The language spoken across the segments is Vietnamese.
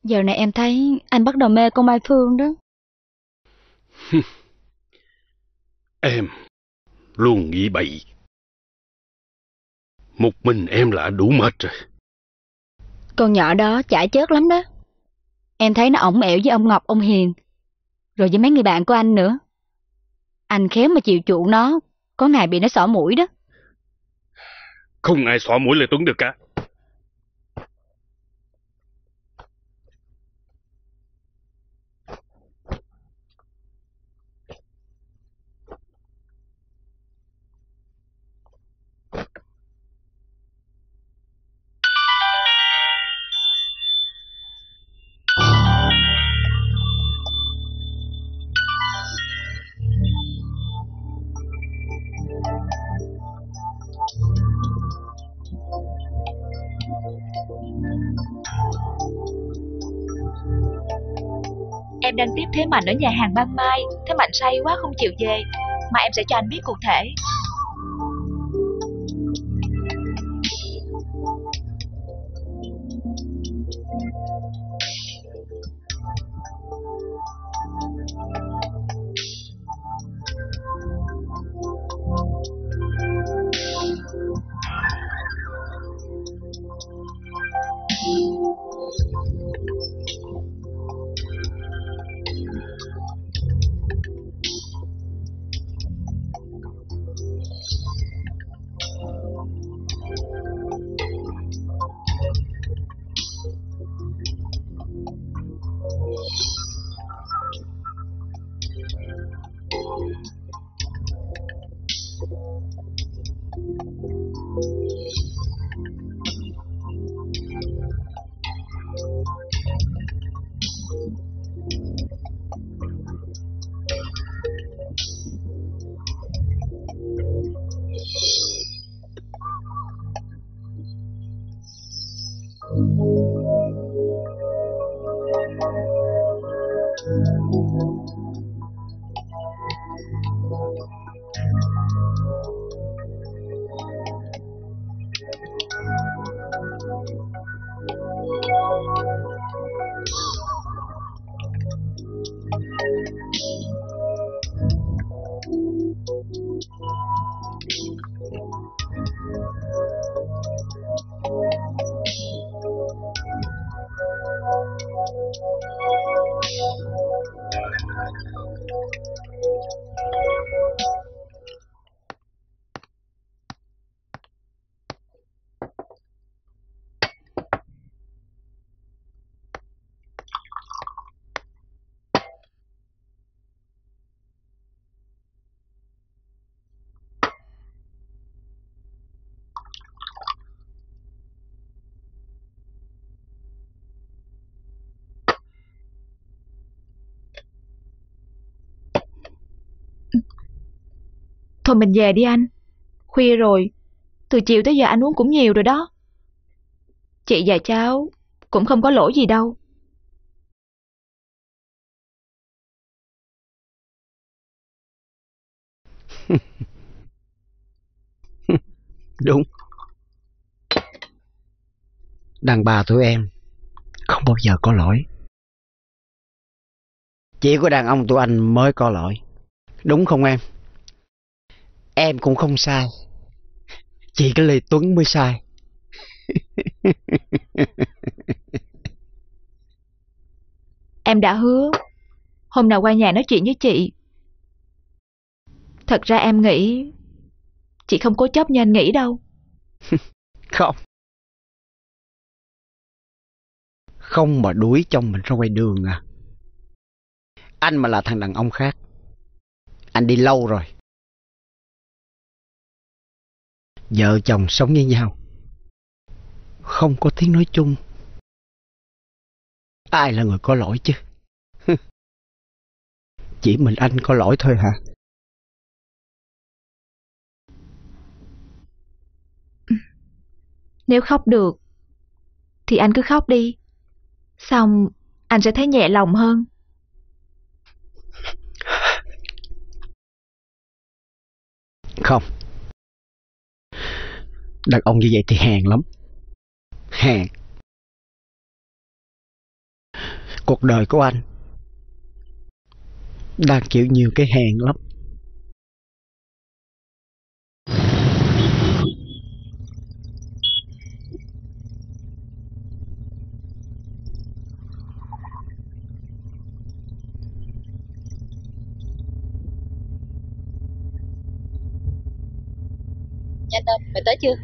Giờ này em thấy anh bắt đầu mê con Mai Phương đó. Em luôn nghĩ bậy. Một mình em là đủ mệt rồi. Con nhỏ đó chả chớt lắm đó. Em thấy nó ổng ẻo với ông Ngọc, ông Hiền, rồi với mấy người bạn của anh nữa. Anh khéo mà chịu chuộng nó, có ngày bị nó xỏ mũi đó. Không ai xỏ mũi lại Tuấn được cả. Em đang tiếp Thế Mạnh ở nhà hàng Ban Mai. Thế Mạnh say quá không chịu về, mà em sẽ cho anh biết cụ thể. Thôi mình về đi anh. Khuya rồi, từ chiều tới giờ anh uống cũng nhiều rồi đó. Chị và cháu cũng không có lỗi gì đâu. Đúng. Đàn bà tụi em không bao giờ có lỗi. Chỉ có đàn ông tụi anh mới có lỗi. Đúng không em? Em cũng không sai. Chỉ cái Lê Tuấn mới sai. Em đã hứa hôm nào qua nhà nói chuyện với chị. Thật ra em nghĩ chị không cố chấp như anh nghĩ đâu. Không. Không mà đuổi chồng mình ra ngoài đường à. Anh mà là thằng đàn ông khác, anh đi lâu rồi. Vợ chồng sống với nhau, không có tiếng nói chung, ai là người có lỗi chứ? Chỉ mình anh có lỗi thôi hả? Nếu khóc được thì anh cứ khóc đi. Xong anh sẽ thấy nhẹ lòng hơn. Không. Đàn ông như vậy thì hèn lắm. Hèn. Cuộc đời của anh đang chịu nhiều cái hèn lắm. Nhanh lên, mày tới chưa?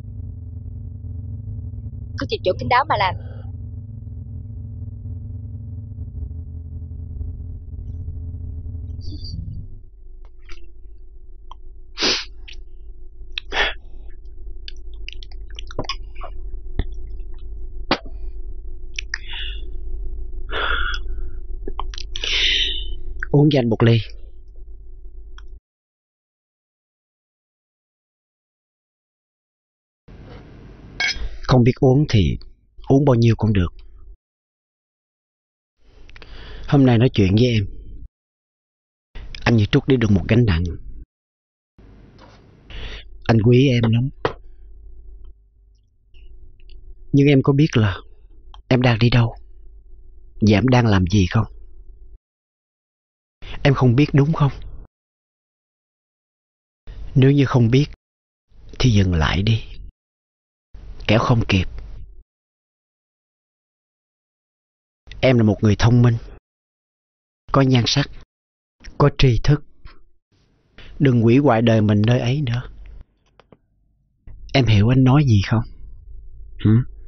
Cứ chịu chỗ kín đáo mà làm. Uống cho anh một ly. Không biết uống thì uống bao nhiêu cũng được. Hôm nay nói chuyện với em, anh như trút đi được một gánh nặng. Anh quý em lắm. Nhưng em có biết là em đang đi đâu và em đang làm gì không? Em không biết đúng không? Nếu như không biết thì dừng lại đi, kẻo không kịp. Em là một người thông minh, có nhan sắc, có tri thức. Đừng hủy hoại đời mình nơi ấy nữa. Em hiểu anh nói gì không? Hử?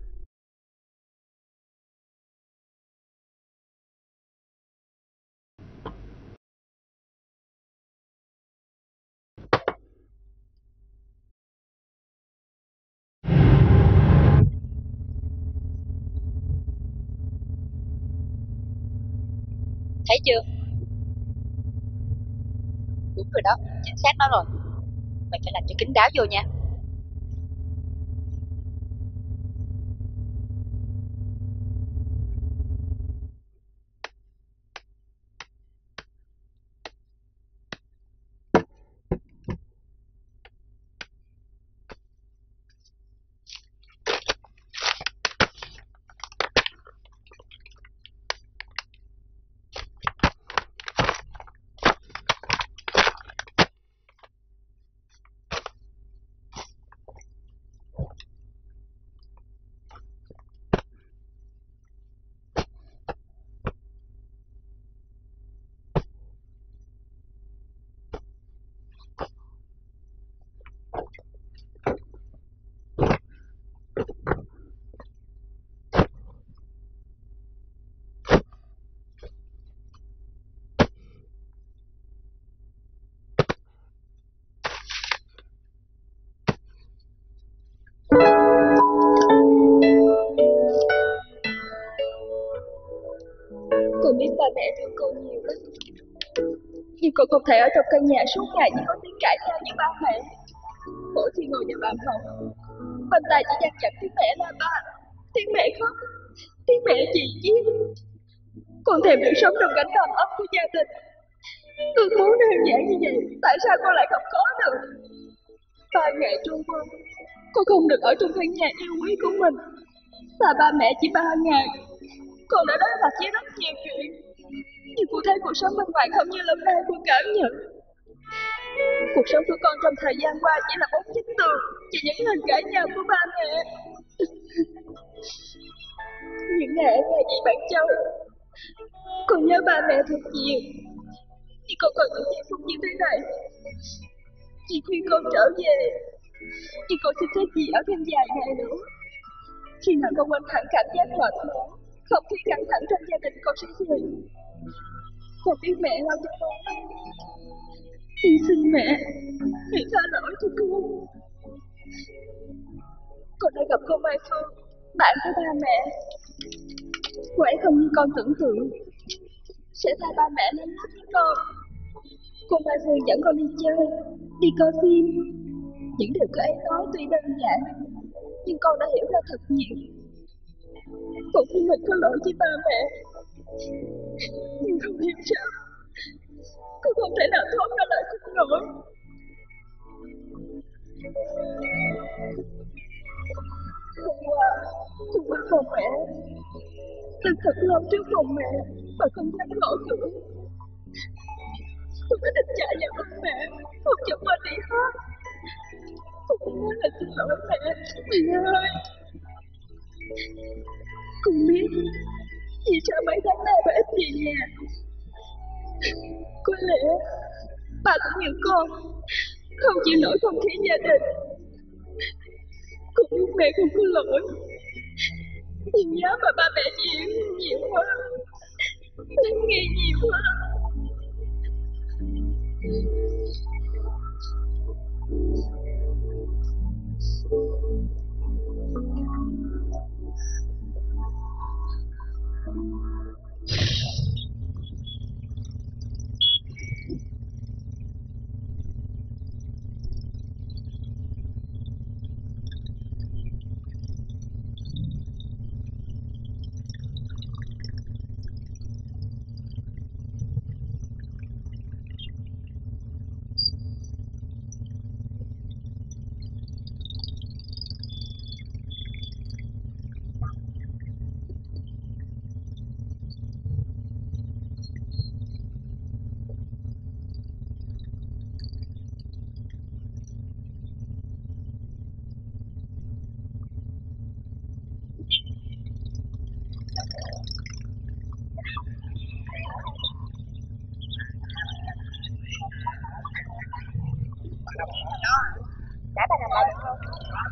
Thấy chưa? Đúng rồi đó, chính xác nó rồi. Mày phải làm cho kín đáo vô nha. Con biết ba mẹ thương con nhiều lắm, nhưng con không thể ở trong căn nhà suốt ngày chỉ có tiếng cãi nhau với ba mẹ. Mỗi khi ngồi vào bàn học, bên tai chỉ dằn vặt tiếng mẹ la ba, tiếng mẹ khóc, tiếng mẹ chì chiết. Con thèm được sống trong cảnh đầm ấm của gia đình. Ước muốn đơn giản như vậy, tại sao con lại không có được? 3 ngày trôi qua, con không được ở trong căn nhà yêu quý của mình. Xa ba mẹ chỉ 3 ngày, con đã đối mặt với rất nhiều chuyện. Nhưng cô thấy cuộc sống bên ngoài không như lần này cô cảm nhận. Cuộc sống của con trong thời gian qua chỉ là 4 bức tường và những lần cãi nhau của ba mẹ. Những ngày ở nhà chị Bạn Châu, con nhớ ba mẹ thật nhiều. Nhưng con còn những giây phút như thế này. Chị khuyên con trở về, nhưng con xin phép chị ở thêm vài ngày nữa. Khi nào con quên hẳn cảm giác mệt mỏi, không khí căng thẳng trong gia đình, con sẽ về. Con biết mẹ lo cho con. Xin mẹ, hãy tha lỗi cho con. Con đã gặp cô Mai Phương, bạn của ba mẹ. Cô ấy không như con tưởng tượng, sẽ thay ba mẹ lên lớp với con. Cô Mai Phương dẫn con đi chơi, đi coi phim. Những điều cô ấy nói tuy đơn giản, nhưng con đã hiểu ra thật nhiều. Con thấy mình có lỗi với ba mẹ, nhưng không hiểu sao con không thể nào thoát ra lời xin lỗi. Hôm qua con mẹ, tôi thật lo lâu trước phòng mẹ và không dám gõ cửa. Tôi đã định chạy vào ôm mẹ, không cho quên đi hết. Con muốn nói là xin lỗi mẹ, mẹ ơi. Con biết vì sao mấy tháng nay bà ít về nhà. Có lẽ bà cũng như con, không chịu nổi không khí gia đình. Con biết mẹ không có lỗi, nhưng giá mà ba mẹ chịu nhiều quá, lắng nghe nhiều quá. Đã bà làm lại được không?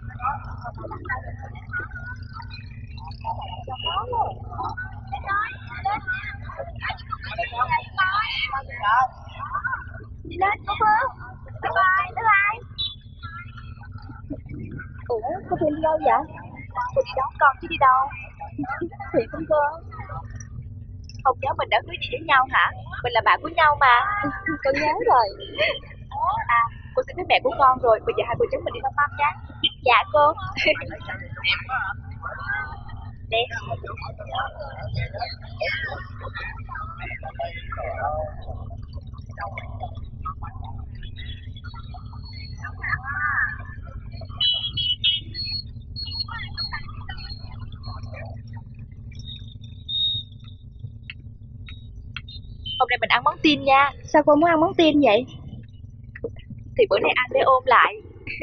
Đi lên, cô Phương. Bye bye, bye bye. Ủa, cô Phương đi đâu vậy? Cô đi đón con chứ đi đâu? Thiệt không cô? Không nhớ mình đã hứa gì với nhau hả? Mình là bạn của nhau mà. Con nhớ rồi. À, cô xin với mẹ của con rồi. Bây giờ hai cô chúng mình đi thăm măm nhé. Dạ cô. Đẹp. Hôm nay mình ăn món tim nha. Sao cô muốn ăn món tim vậy? Thì bữa nay ăn để ôm lại.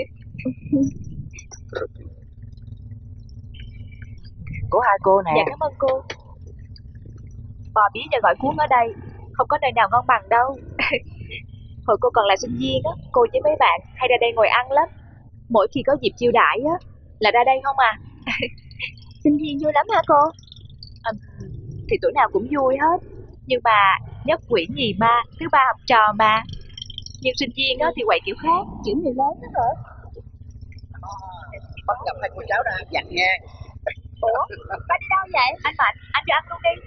Của hai cô nè. Dạ cảm ơn cô. Bò bía và gỏi cuốn ở đây không có nơi nào ngon bằng đâu. Hồi cô còn là sinh viên á, cô với mấy bạn hay ra đây ngồi ăn lắm. Mỗi khi có dịp chiêu đãi á là ra đây không à. Sinh viên vui lắm hả cô? Thì tuổi nào cũng vui hết. Nhưng mà nhất quỷ nhì ma, thứ ba học trò mà. Nhưng sinh viên á thì quậy kiểu khác, kiểu người lớn đó hả? Bắt gặp hai cô cháu đã ăn vặt nha. Ủa, ba đi đâu vậy? Anh Mạnh, anh cho ăn luôn đi.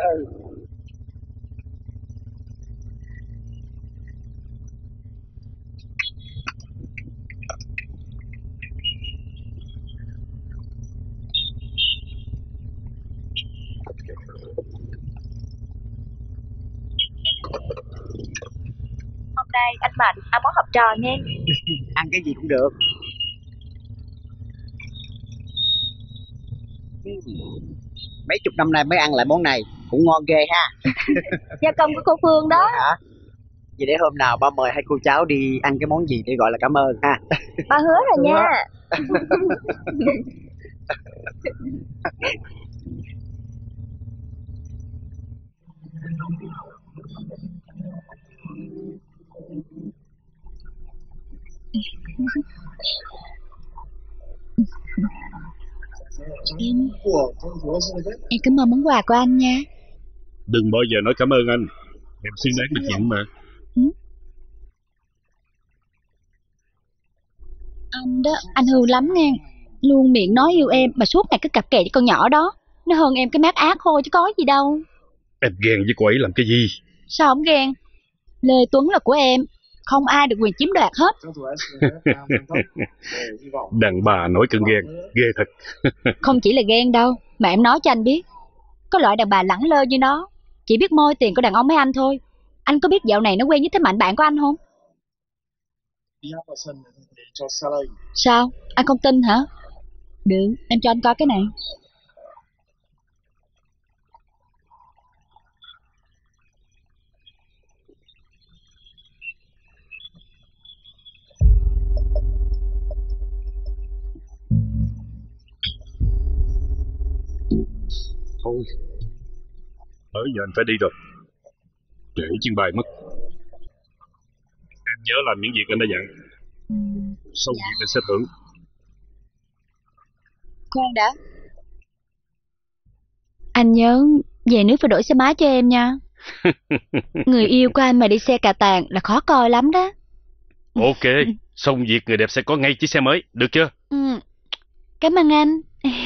Hôm nay anh Mạnh ăn món học trò nghe. Ăn cái gì cũng được. Mấy chục năm nay mới ăn lại món này, cũng ngon ghê ha. Gia công của cô Phương đó. Hả? Vậy để hôm nào ba mời hai cô cháu đi ăn cái món gì để gọi là cảm ơn ha. Ba hứa rồi nha. Em cảm ơn món quà của anh nha. Đừng bao giờ nói cảm ơn anh. Em xứng đáng được nhận mà. Anh đó, anh hư lắm nghe. Luôn miệng nói yêu em mà suốt ngày cứ cặp kè với con nhỏ đó. Nó hơn em cái mát ác thôi chứ có gì đâu. Em ghen với cô ấy làm cái gì? Sao không ghen? Lê Tuấn là của em, không ai được quyền chiếm đoạt hết. Đàn bà nói cơn ghen, ghê thật. Không chỉ là ghen đâu, mà em nói cho anh biết. Có loại đàn bà lẳng lơ như nó, chỉ biết moi tiền của đàn ông mấy anh thôi. Anh có biết dạo này nó quen với Thế Mạnh bạn của anh không? Sao? Anh không tin hả? Được, em cho anh coi cái này. Thôi, tới giờ anh phải đi rồi. Trễ chuyến bay mất. Em nhớ làm những việc anh đã dặn. Xong việc anh sẽ thưởng. Khoan đã. Anh nhớ về nước phải đổi xe máy cho em nha. Người yêu của anh mà đi xe cà tàng là khó coi lắm đó. Ok, xong việc người đẹp sẽ có ngay chiếc xe mới, được chưa? Cảm ơn anh.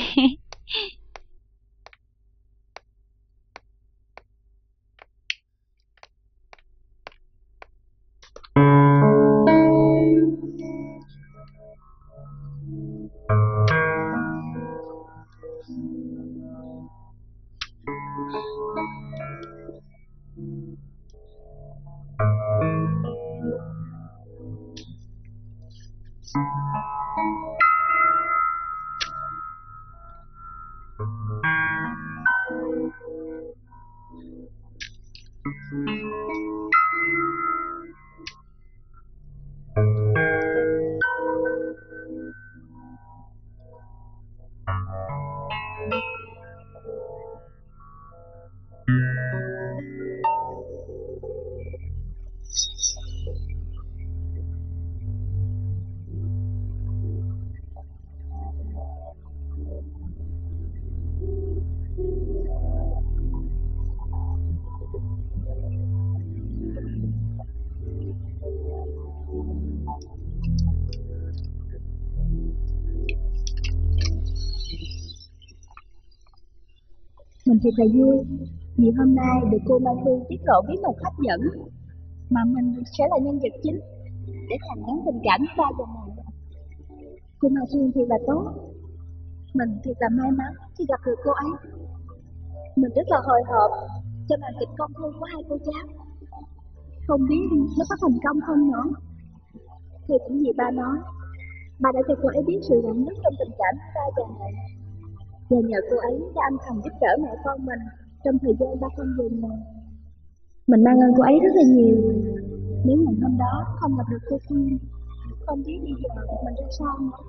Mình thiệt là vui vì hôm nay được cô Mai Phương tiết lộ bí mật hấp dẫn mà mình sẽ là nhân vật chính để hàn gắn tình cảm với ba dòng này. Cô Mai Phương thiệt là tốt. Mình thiệt là may mắn khi gặp được cô ấy. Mình rất là hồi hộp cho màn kịch công thương của hai cô cháu. Không biết nó có thành công không nữa. Thì cũng vì ba nói, ba đã cho cô ấy biết sự rạn nứt trong tình cảm với ba dòng này. Và nhờ cô ấy đã âm thầm giúp đỡ mẹ con mình trong thời gian ba không về nhà. Mình mang ơn cô ấy rất là nhiều. Nếu ngày hôm đó không gặp được cô Phương, không biết bây giờ mình ra sao nữa.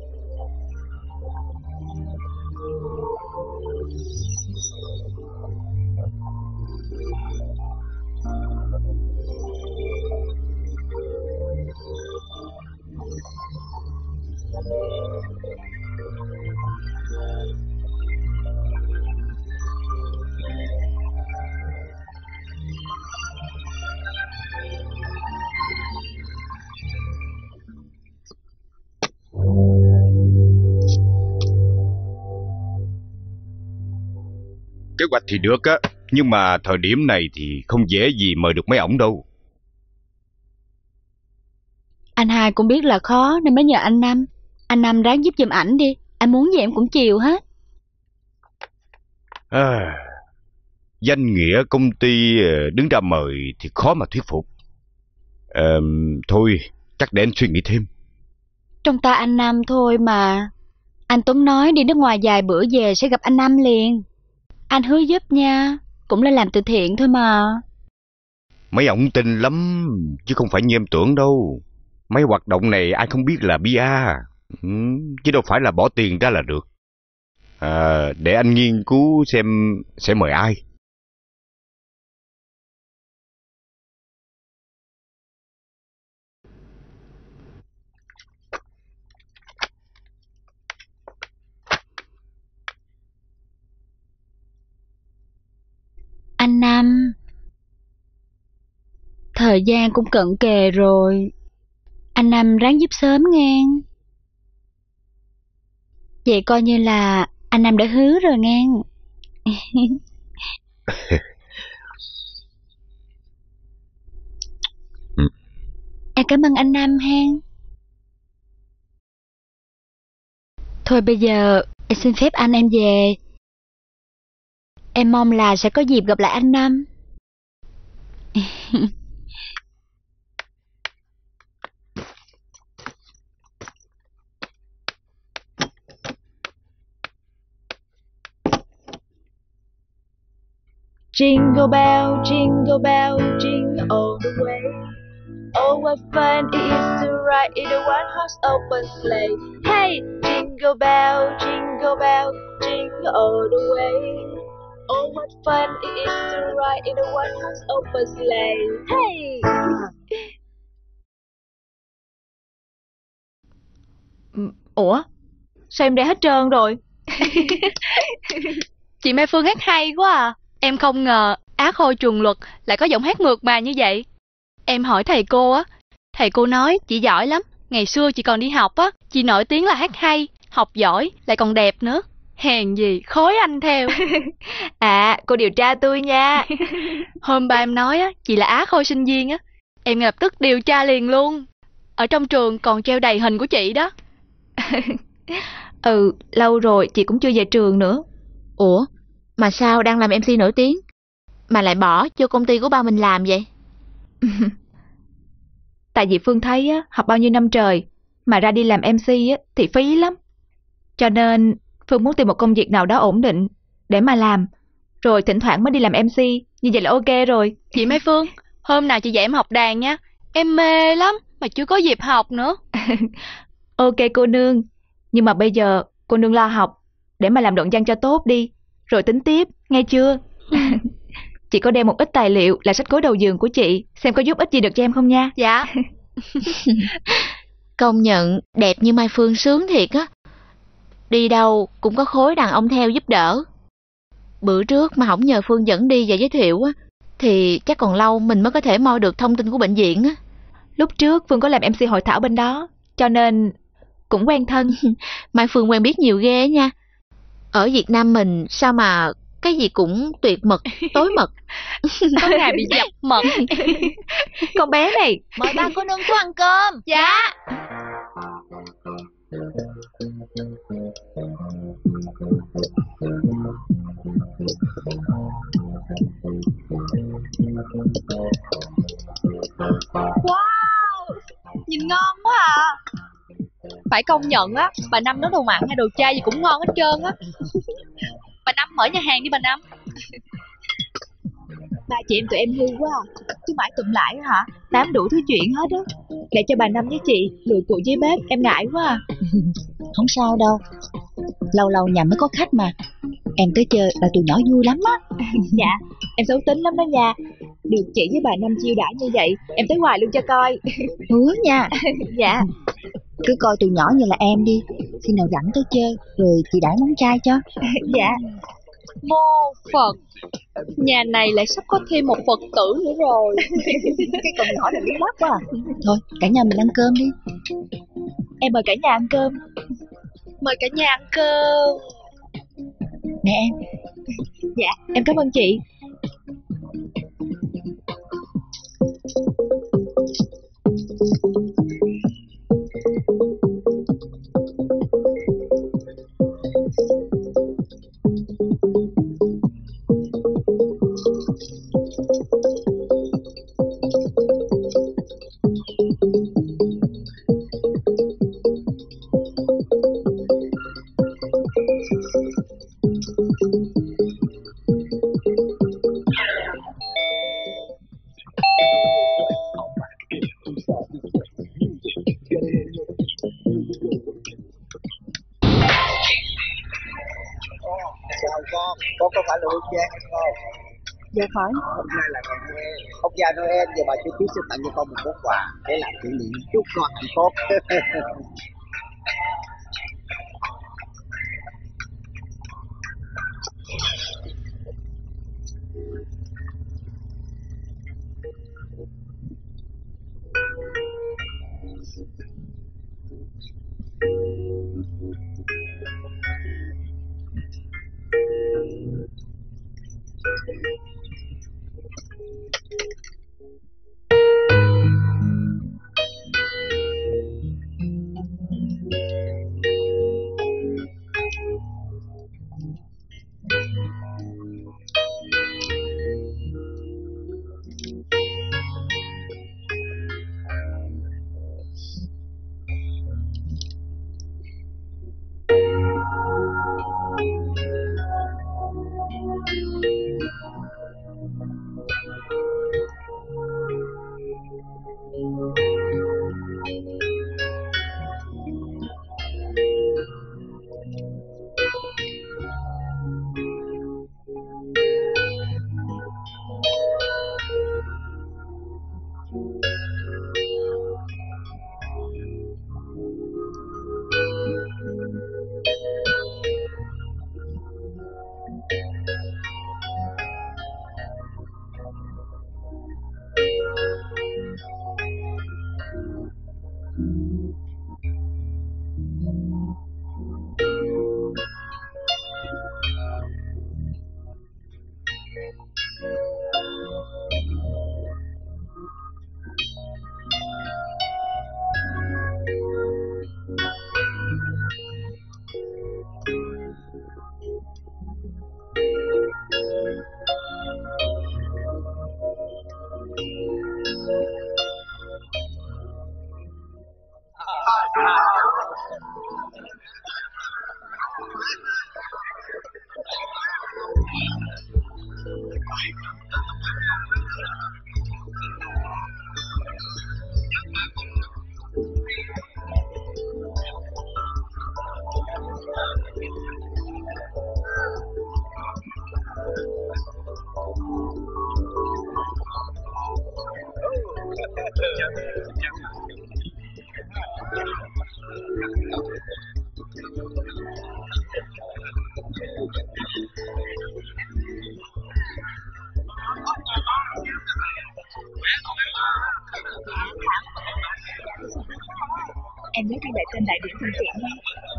Kế hoạch thì được á, nhưng mà thời điểm này thì không dễ gì mời được mấy ổng đâu. Anh hai cũng biết là khó nên mới nhờ anh Năm. Anh Năm ráng giúp giùm ảnh đi. Anh muốn gì em cũng chiều hết. Danh nghĩa công ty đứng ra mời thì khó mà thuyết phục. Thôi, chắc để anh suy nghĩ thêm. Trong tay anh Năm thôi mà. Anh Tuấn nói đi nước ngoài vài bữa về sẽ gặp anh Năm liền. Anh hứa giúp nha. Cũng là làm từ thiện thôi mà. Mấy ổng tin lắm, chứ không phải như em tưởng đâu. Mấy hoạt động này ai không biết là bia. Chứ đâu phải là bỏ tiền ra là được. Để anh nghiên cứu xem sẽ mời ai. Anh Năm, thời gian cũng cận kề rồi. Anh Năm ráng giúp sớm nghe. Vậy coi như là anh Năm đã hứa rồi nghe. Em cảm ơn anh Năm hen. Thôi bây giờ em xin phép anh em về. Em mong là sẽ có dịp gặp lại anh Năm. Jingle bell, jingle all the way. Oh, what fun it is to ride in a one-horse open sleigh. Hey, jingle bell, jingle all the way. Oh, what fun it is to ride in a one-horse open sleigh. Hey! Ủa? Sao em để hết trơn rồi? Chị Mai Phương hát hay quá à. Em không ngờ Á Khôi Trường Luật lại có giọng hát mượt mà như vậy. Em hỏi thầy cô á, thầy cô nói chị giỏi lắm. Ngày xưa chị còn đi học á, chị nổi tiếng là hát hay, học giỏi, lại còn đẹp nữa. Hèn gì, khối anh theo. À, cô điều tra tôi nha. Hôm ba em nói á, chị là Á Khôi sinh viên á. Em lập tức điều tra liền luôn. Ở trong trường còn treo đầy hình của chị đó. Ừ, lâu rồi chị cũng chưa về trường nữa. Ủa, mà sao đang làm MC nổi tiếng mà lại bỏ cho công ty của ba mình làm vậy? Tại vì Phương thấy á, học bao nhiêu năm trời mà ra đi làm MC á, thì phí lắm. Cho nên Phương muốn tìm một công việc nào đó ổn định để mà làm, rồi thỉnh thoảng mới đi làm MC, như vậy là ok rồi. Chị Mai Phương, hôm nào chị dạy em học đàn nha. Em mê lắm, mà chưa có dịp học nữa. Ok cô nương, nhưng mà bây giờ cô nương lo học để mà làm luận văn cho tốt đi, rồi tính tiếp, nghe chưa? Chị có đem một ít tài liệu là sách gối đầu giường của chị, xem có giúp ích gì được cho em không nha. Dạ. Công nhận đẹp như Mai Phương sướng thiệt á. Đi đâu cũng có khối đàn ông theo giúp đỡ. Bữa trước mà không nhờ Phương dẫn đi và giới thiệu á, thì chắc còn lâu mình mới có thể moi được thông tin của bệnh viện á. Lúc trước Phương có làm MC hội thảo bên đó, cho nên cũng quen thân. Mai Phương quen biết nhiều ghê nha. Ở Việt Nam mình sao mà cái gì cũng tuyệt mật, tối mật. Có ngày bị dập mật. Con bé này, mời ba cô nương xuống ăn cơm. Dạ. Wow, nhìn ngon quá à. Phải công nhận á, bà Năm nấu đồ mặn hay đồ chay gì cũng ngon hết trơn á. Bà Năm mở nhà hàng đi bà Năm. Ba chị em tụi em hư quá à. Chứ mãi tụm lại á hả, tám đủ thứ chuyện hết á. Để cho bà Năm với chị lùi cụ dưới bếp, em ngại quá à. Không sao đâu, lâu lâu nhà mới có khách mà. Em tới chơi là tụi nhỏ vui lắm á. Dạ, em xấu tính lắm đó nha. Được chị với bà Năm chiêu đãi như vậy, em tới hoài luôn cho coi. Hứa nha. Dạ. Cứ coi tụi nhỏ như là em đi, khi nào rảnh tới chơi rồi chị đãi món chay cho. Dạ. Mô Phật, nhà này lại sắp có thêm một Phật tử nữa rồi. Cái con nhỏ này lý lắm quá à. Thôi cả nhà mình ăn cơm đi. Em mời cả nhà ăn cơm. Mời cả nhà ăn cơm. Nè em. Dạ, em cảm ơn chị. Chào con có phải là Hương Giang hay không? Dạ phải. Hôm nay là ngày Noel, ông già Noel và bà chú Tuyết sẽ tặng cho con một món quà để làm kỷ niệm, chúc con hạnh phúc. Em nhớ ghi lại tên đại biểu thân thiện nha.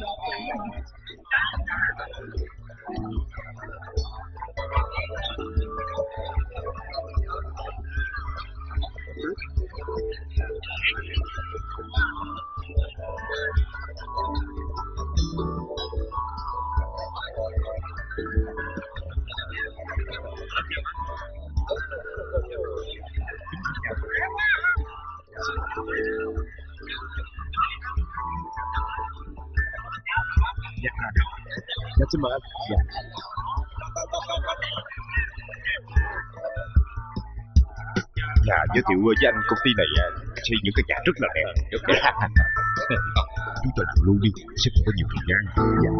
Dạ, xin mời anh. Dạ. Dạ, giới thiệu với anh công ty này xây những cái nhà rất là đẹp. Chúng ta làm luôn đi, sẽ không có nhiều thời gian. Dạ.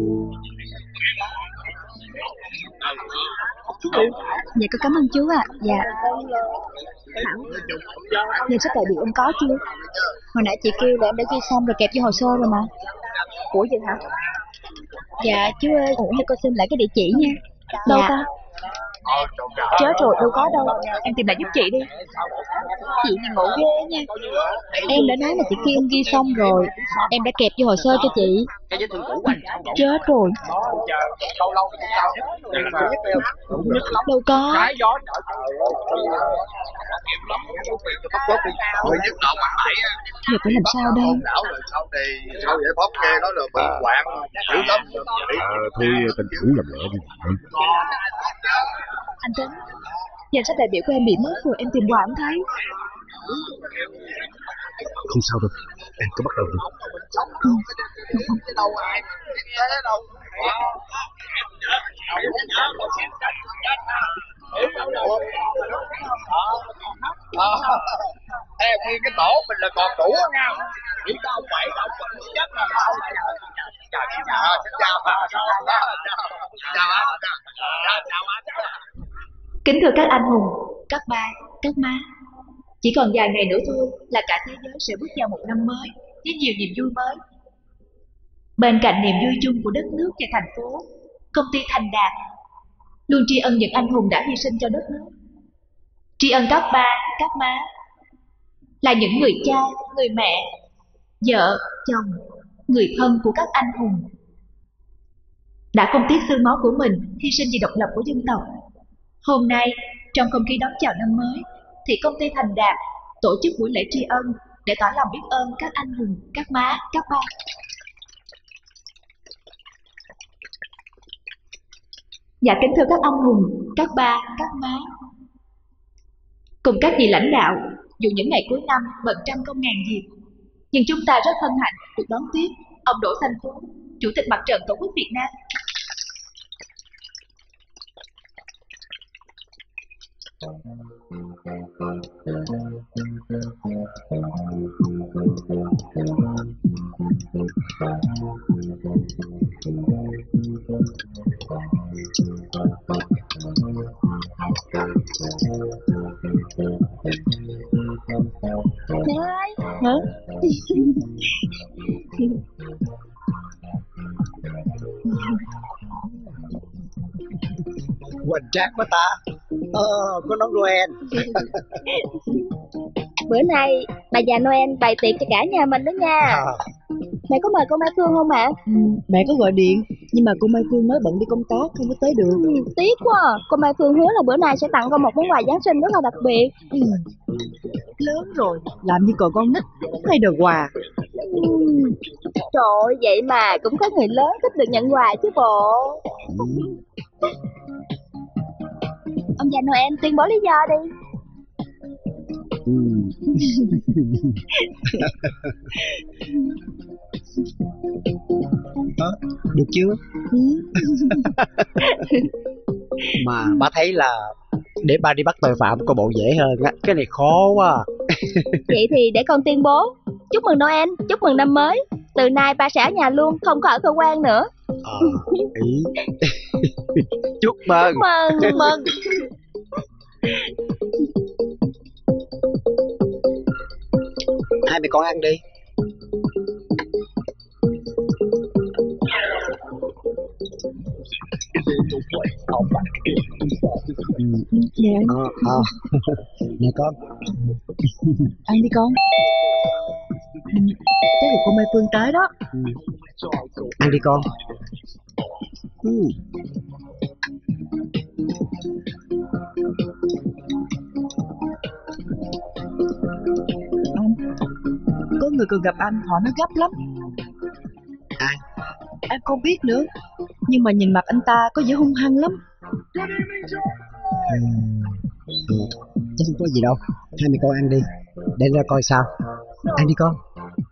Dạ con cảm ơn chú ạ. Dạ. Thảo, danh sách đại biểu em có chưa? Hồi nãy chị kêu là em đã ghi xong rồi kẹp vô hồ sơ rồi mà. Ủa vậy hả? Dạ chú ơi, cho con xin lại cái địa chỉ nha. Đâu Dạ. ta? Chết rồi, đâu có đâu. Em tìm lại giúp chị đi. Chị này ngộ ghê nha. Em đã nói là chị kêu em ghi xong rồi. Em đã kẹp vô hồ sơ cho chị. Chết rồi. Đâu có. Giờ phải làm sao đây? Sao vậy Phóc, nghe nói là bị hoạn dữ lắm. Thôi tình chủ làm lẹ đi. Anh Tuấn, danh sách đại biểu của em bị mất rồi, em tìm hoài không thấy. Không sao đâu, em cứ bắt đầu đi. Theo nguyên cái tổ mình là còn đủ nha. Chỉ có ông bảy động mình chết là Kính thưa các anh hùng, các ba, các má, chỉ còn vài ngày nữa thôi là cả thế giới sẽ bước vào một năm mới với nhiều niềm vui mới. Bên cạnh niềm vui chung của đất nước và thành phố, công ty Thành Đạt luôn tri ân những anh hùng đã hy sinh cho đất nước. Tri ân các ba, các má là những người cha, người mẹ, vợ, chồng, người thân của các anh hùng đã không tiếc xương máu của mình hy sinh vì độc lập của dân tộc. Hôm nay, trong không khí đón chào năm mới, thì công ty Thành Đạt tổ chức buổi lễ tri ân để tỏ lòng biết ơn các anh hùng, các má, các ba. Dạ kính thưa các ông hùng, các ba, các má, cùng các vị lãnh đạo, dù những ngày cuối năm bận trăm công ngàn việc, nhưng chúng ta rất hân hạnh được đón tiếp ông Đỗ Thanh Phú, Chủ tịch Mặt trận Tổ quốc Việt Nam. Mẹ ơi. Hả? Hoành tráng quá ta. Có nón Noel. Bữa nay bà già Noel bày tiệc cho cả nhà mình đó nha. Mẹ có mời cô Mai Phương không ạ? Mẹ có gọi điện, nhưng mà cô Mai Phương mới bận đi công tác, không có tới được. Tiếc quá à. Cô Mai Phương hứa là bữa nay sẽ tặng con một món quà Giáng sinh rất là đặc biệt. Lớn rồi, làm như còn con nít, hay đòi quà. Trời ơi, vậy mà cũng có người lớn thích được nhận quà chứ bộ. Ông già Noel tuyên bố lý do đi. Được chưa? Mà ba thấy là để ba đi bắt tội phạm có bộ dễ hơn á. Cái này khó quá à. Vậy thì để con tuyên bố. Chúc mừng Noel, chúc mừng năm mới. Từ nay ba sẽ ở nhà luôn, không có ở cơ quan nữa. Ý. Chúc mừng. Chúc mừng. Hai mẹ con ăn đi. Dạ. Nè con. Ăn đi con. Chắc là cô Mai Phương tới đó. Ăn đi con. Anh, có người cần gặp anh, họ nói gấp lắm. Ai? Em không biết nữa, nhưng mà nhìn mặt anh ta có vẻ hung hăng lắm. Chắc không có gì đâu. Hai mẹ con ăn đi, để ra coi sao. Ăn đi con.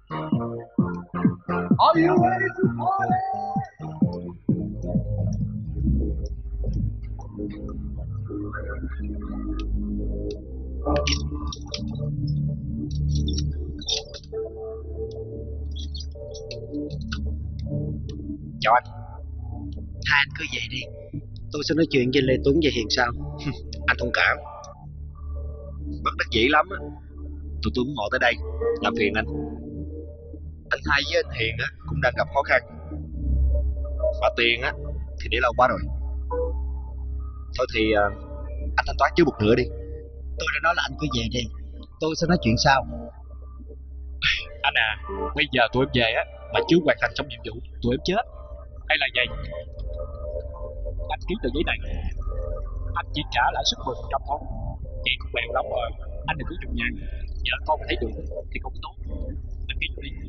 Chào anh. Hai anh cứ về đi, tôi sẽ nói chuyện với Lê Tuấn và Hiền sau. Anh thông cảm. Bất đắc dĩ lắm á. Tụi tôi ủng hộ tới đây, làm phiền anh. Anh Hai với anh Hiền á cũng đang gặp khó khăn. Mà tiền á thì để lâu quá rồi. Thôi thì anh thanh toán trước một nửa đi. Tôi đã nói là anh cứ về đi, tôi sẽ nói chuyện sau. Anh à, bây giờ tụi em về á mà chưa hoàn thành xong nhiệm vụ, tụi em chết. Hay là vậy? Anh ký tờ giấy này, anh chỉ trả lại suất 10% thôi. Chị cũng bèo lắm rồi, anh đừng có chụp nhăn. Vợ con mà thấy được thì không tốt. Anh ký vô đi.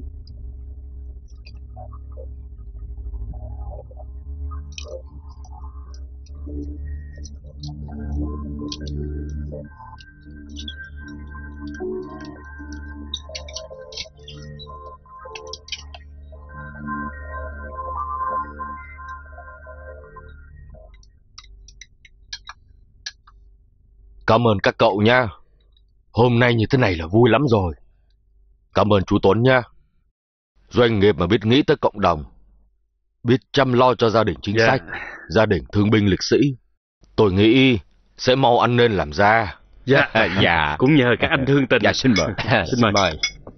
Cảm ơn các cậu nha. Hôm nay như thế này là vui lắm rồi. Cảm ơn chú Tuấn nha. Doanh nghiệp mà biết nghĩ tới cộng đồng, biết chăm lo cho gia đình chính sách, gia đình thương binh liệt sĩ, tôi nghĩ sẽ mau ăn nên làm ra. Dạ. Cũng nhờ các anh thương tình. Dạ, xin mời. Xin mời.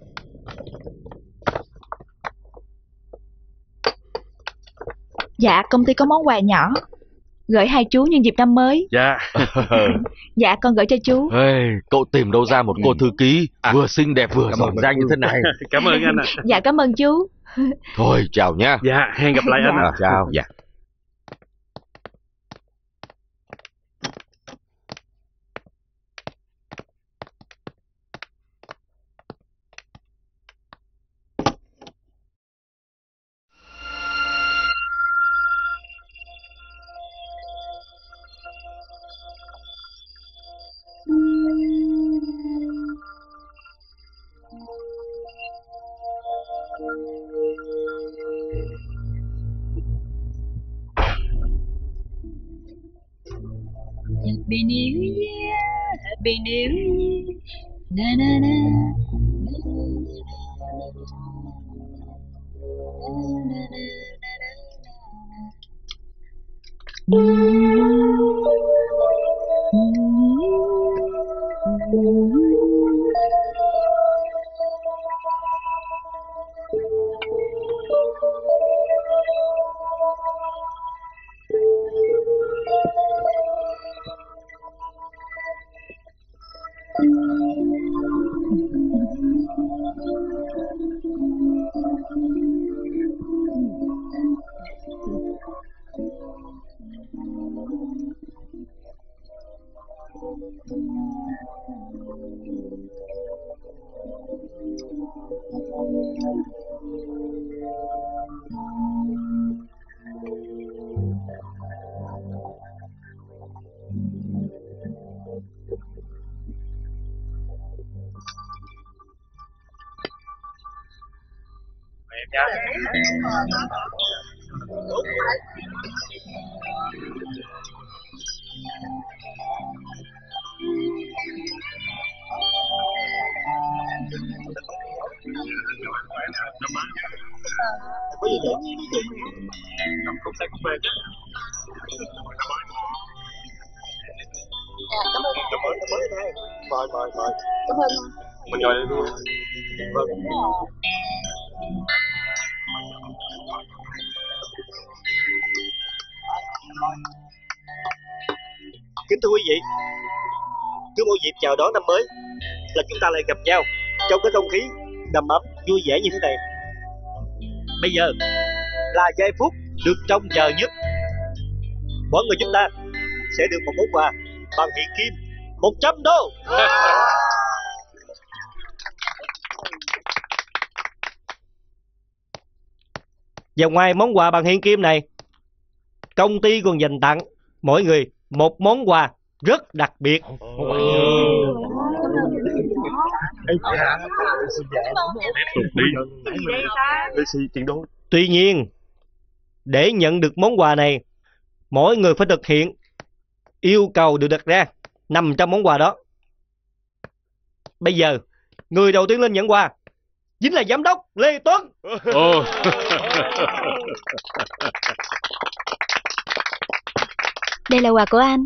Dạ, công ty có món quà nhỏ gửi hai chú nhân dịp năm mới. Dạ. Dạ, con gửi cho chú. Cậu tìm đâu ra một cô thư ký vừa xinh đẹp vừa giỏi giang như thế này. Cảm ơn anh ạ. Dạ, cảm ơn chú. Thôi chào nha. Dạ, hẹn gặp lại anh ạ. Chào. Dạ. Happy New Year, Happy New Year, na na na, Em nha. Có gì tự nhiên nói chuyện Không sai không về chứ. cảm ơn. Cảm ơn. Mời. Cảm ơn. Mình ngồi đây luôn. Vâng. Kính thưa quý vị, cứ mỗi dịp chào đón năm mới là chúng ta lại gặp nhau trong cái không khí đầm ấm vui vẻ như thế này. Bây giờ là giây phút được trông chờ nhất. Mỗi người chúng ta sẽ được một món quà bằng hiện kim 100 đô. Và ngoài món quà bằng hiện kim này, công ty còn dành tặng mỗi người một món quà rất đặc biệt. Tuy nhiên, để nhận được món quà này, mỗi người phải thực hiện yêu cầu được đặt ra nằm trong món quà đó. Bây giờ, người đầu tiên lên nhận quà chính là giám đốc Lê Tuấn. Đây là quà của anh.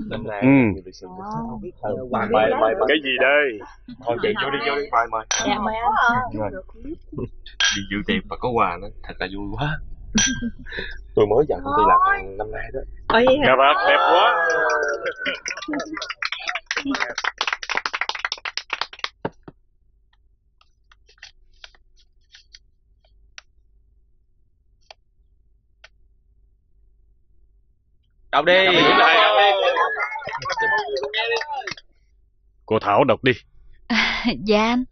Mời cái gì đây? Thôi chị vô đi. Mời. Dạ mời anh. Đi dự tiệc mà có quà nữa, thật là vui quá. Tôi mới vào công ty làm năm nay đó. Cà vạt đẹp quá. Đọc đi. Cô Thảo đọc đi. Dạ anh.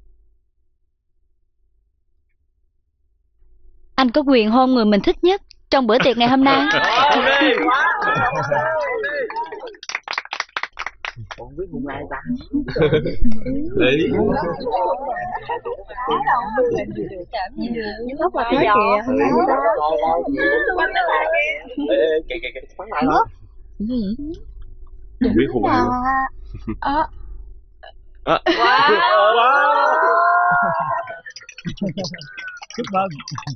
Anh có quyền hôn người mình thích nhất trong bữa tiệc ngày hôm nay. Không biết hôn ai ta. Lý. Lúc mà cái giò. Kìa, bắn lại đó. Không biết hôn ai luôn. Chúc mừng.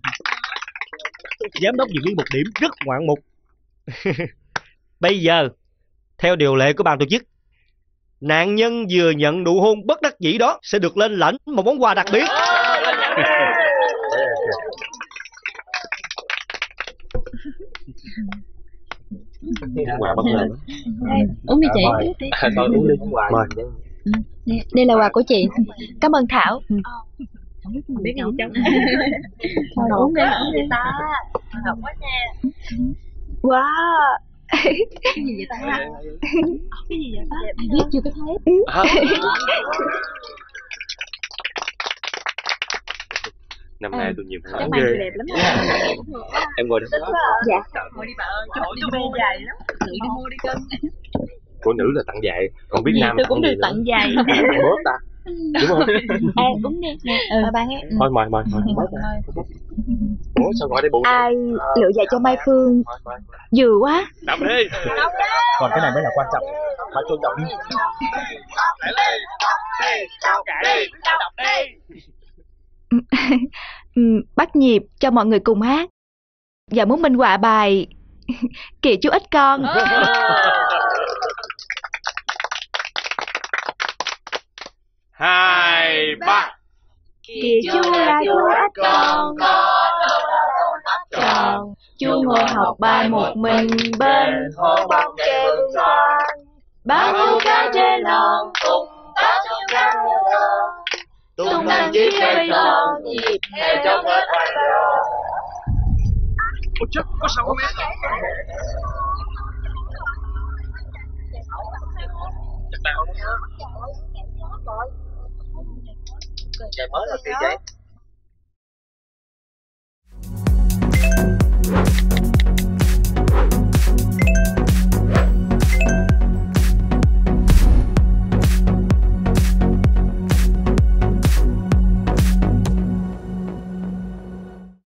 Giám đốc dự kiến một điểm rất ngoạn mục. Bây giờ, theo điều lệ của ban tổ chức, nạn nhân vừa nhận nụ hôn bất đắc dĩ đó sẽ được lên lãnh một món quà đặc biệt. Quà bất ngờ. Uống đi chị. Thôi uống đi. Mời. Đây là quà của chị. Cảm ơn Thảo. Không biết gì trong. Thôi uống đi ta. Hợp quá nha. Wow. Cái gì vậy ta? Cái gì vậy ta? Biết chưa có thấy. Năm nay tôi nhiều Chắc mang đẹp lắm. Em ngồi đây. Dạ. Ngồi đi bà ơi, chỗ tôi mua giày lắm. Tự đi mua đi cưng. Phụ nữ là tặng giày, còn biết nam tôi cũng được tặng giày. Bớt ta. Đúng không? Uống đi nè. Bạn ấy. Thôi mời. Ủa sao gọi đây bụng? Ai lựa giày cho Mai Phương? Vừa quá. Đọc đi. Còn cái này mới là quan trọng. Mai Phương đọc đi. Bắt nhịp cho mọi người cùng hát. Và muốn minh họa bài Kìa chú ít con. 2, 3. Kìa chú là chú ít con tròn. Chú ngồi học bài một mình bên hồ bóng kêu xoan. Bao nhiêu cá trên non cùng bao nhiêu cá tung tăng chiếc cây non nhịp theo trong hết bài đó. Ôi chết, có sao không em? Chạy mới là kỳ vậy?